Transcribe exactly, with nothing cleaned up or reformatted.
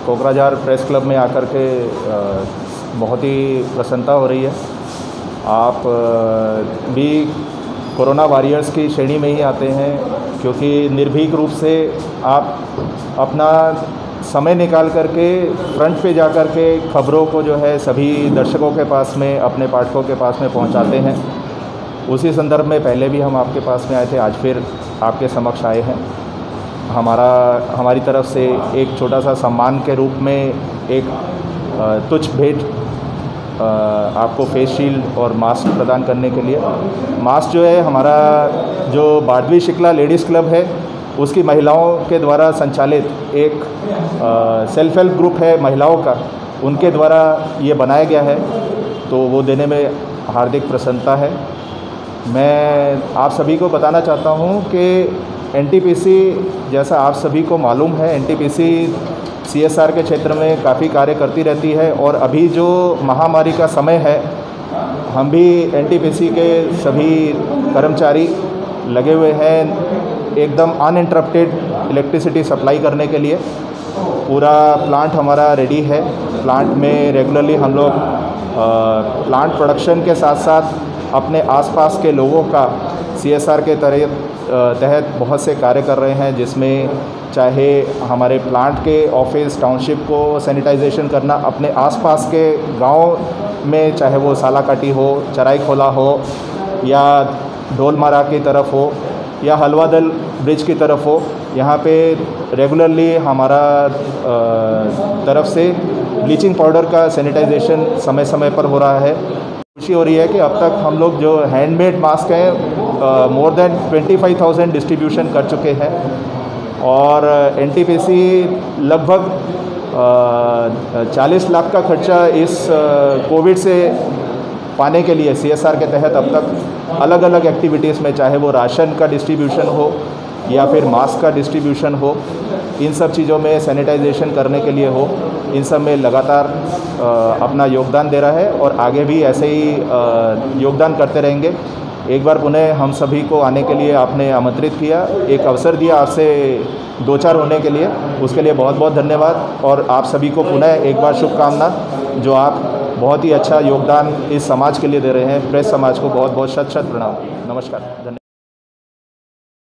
Kokrajhar press club में आकर के बहुत ही प्रसन्नता हो रही है। आप भी कोरोना वॉरियर्स की श्रेणी में ही आते हैं, क्योंकि निर्भीक रूप से आप अपना समय निकाल करके फ्रंट पे जा कर के खबरों को जो है सभी दर्शकों के पास में, अपने पाठकों के पास में पहुंचाते हैं। उसी संदर्भ में पहले भी हम आपके पास में आए थे, आज फिर आपके समक्ष आए हैं। हमारा हमारी तरफ से एक छोटा सा सम्मान के रूप में एक तुच्छ भेंट आपको फेस शील्ड और मास्क प्रदान करने के लिए। मास्क जो है हमारा जो बाडवी शिकला लेडीज़ क्लब है उसकी महिलाओं के द्वारा संचालित एक सेल्फ हेल्प ग्रुप है महिलाओं का, उनके द्वारा ये बनाया गया है, तो वो देने में हार्दिक प्रसन्नता है। मैं आप सभी को बताना चाहता हूँ कि एनटीपीसी, जैसा आप सभी को मालूम है, एनटीपीसी सीएसआर के क्षेत्र में काफ़ी कार्य करती रहती है और अभी जो महामारी का समय है, हम भी एनटीपीसी के सभी कर्मचारी लगे हुए हैं एकदम अनइंटरप्टेड इलेक्ट्रिसिटी सप्लाई करने के लिए। पूरा प्लांट हमारा रेडी है। प्लांट में रेगुलरली हम लोग प्लांट प्रोडक्शन के साथ साथ अपने आसपास के लोगों का सीएसआर के तहत बहुत से कार्य कर रहे हैं, जिसमें चाहे हमारे प्लांट के ऑफिस टाउनशिप को सैनिटाइजेशन करना, अपने आसपास के गांव में चाहे वो सालाकाटी हो, चराई खोला हो, या ढोलमारा की तरफ हो, या हलवादल ब्रिज की तरफ हो, यहाँ पे रेगुलरली हमारा तरफ से ब्लीचिंग पाउडर का सैनिटाइजेशन समय समय पर हो रहा है। खुशी हो रही है कि अब तक हम लोग जो हैंडमेड मास्क हैं more than twenty five thousand distribution कर चुके हैं, और एनटीपीसी लगभग चालीस लाख का खर्चा इस कोविड से पाने के लिए सीएसआर के तहत अब तक अलग अलग एक्टिविटीज़ में, चाहे वो राशन का डिस्ट्रीब्यूशन हो या फिर मास्क का डिस्ट्रीब्यूशन हो, इन सब चीज़ों में सैनिटाइजेशन करने के लिए हो, इन सब में लगातार अपना योगदान दे रहा है और आगे भी ऐसे ही योगदान करते रहेंगे। एक बार पुनः हम सभी को आने के लिए आपने आमंत्रित किया, एक अवसर दिया आपसे दो चार होने के लिए, उसके लिए बहुत बहुत धन्यवाद। और आप सभी को पुनः एक बार शुभकामना, जो आप बहुत ही अच्छा योगदान इस समाज के लिए दे रहे हैं। प्रेस समाज को बहुत बहुत शत शत प्रणाम। नमस्कार, धन्यवाद।